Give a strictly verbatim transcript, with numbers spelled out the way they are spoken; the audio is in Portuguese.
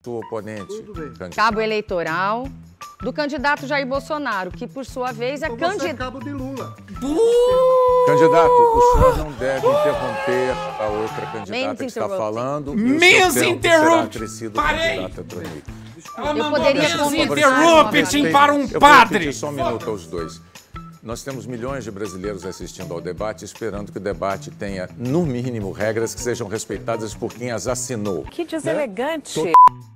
do oponente. Candidato. Cabo eleitoral do candidato Jair Bolsonaro, que por sua vez é candidato. Cabo de Lula. Uh! Candidato, o senhor não deve interromper a outra candidata que está falando. Menos interrupt! Parei! Ela Eu poderia menos interrupting para um eu padre! Vou só um minuto aos dois. Nós temos milhões de brasileiros assistindo ao debate, esperando que o debate tenha, no mínimo, regras que sejam respeitadas por quem as assinou. Que deselegante. Né?